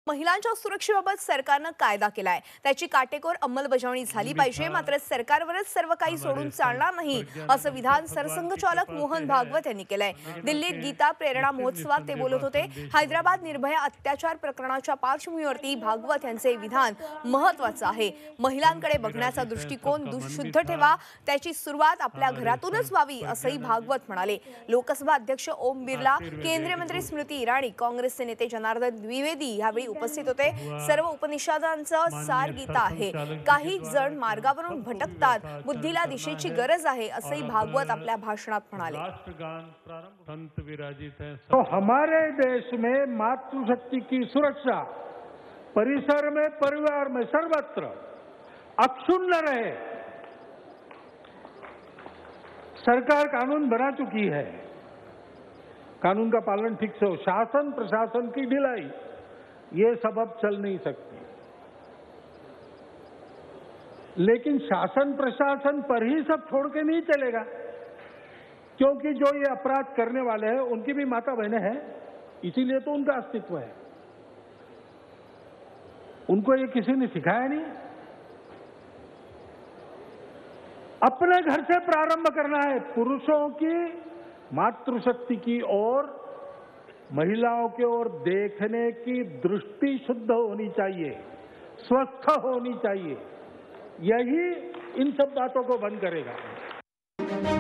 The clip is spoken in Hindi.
महिलांच्या सुरक्षेबाबत सरकारनं कायदा केलाय, त्याची काटेकोर अंमलबजावणी झाली पाहिजे. मात्र सरकारवरच सर्व काही सोडून चालणार नाही असं विधान सरसंघचालक मोहन भागवत यांनी केलंय. दिल्लीत गीता प्रेरणा महोत्सवात ते बोलत होते. हैदराबाद निर्भया अत्याचार प्रकरणाच्या पार्श्वभूमीवरती भागवत यांचे विधान महत्त्वाचं आहे. महिलांकडे बघण्याचा दृष्टिकोन शुद्ध ठेवा, त्याची सुरुवात आपल्या घरातूनच व्हावी असंही भागवत म्हणाले. लोकसभा अध्यक्ष ओम बिर्ला, केंद्रीय मंत्री स्मृती इराणी, काँग्रेसचे नेते जनार्दन द्विवेदी यावेळी उपस्थित होते. सर्व उपनिषदांचं सार गीता आहे. काही जण मार्गावरून भटकतात, बुद्धीला दिशेची गरज आहे असंही भागवत आपल्या भाषणात म्हणाले. तो हमारे देश में मातृशक्ति की सुरक्षा परिसर में, परिवार में, सर्वत्र अक्षुण्ण रहे। सरकार कानून बना चुकी है, कानून का पालन ठीक से हो। शासन प्रशासन की ढिलाई ये सबब चल नहीं सकती, लेकिन शासन प्रशासन पर ही सब छोड़ के नहीं चलेगा, क्योंकि जो ये अपराध करने वाले हैं उनकी भी माता बहनें हैं, इसीलिए तो उनका अस्तित्व है। उनको ये किसी ने सिखाया नहीं। अपने घर से प्रारंभ करना है, पुरुषों की मातृशक्ति की ओर, महिलाओं की ओर देखने की दृष्टि शुद्ध होनी चाहिए, स्वस्थ होनी चाहिए। यही इन सब बातों को बंद करेगा।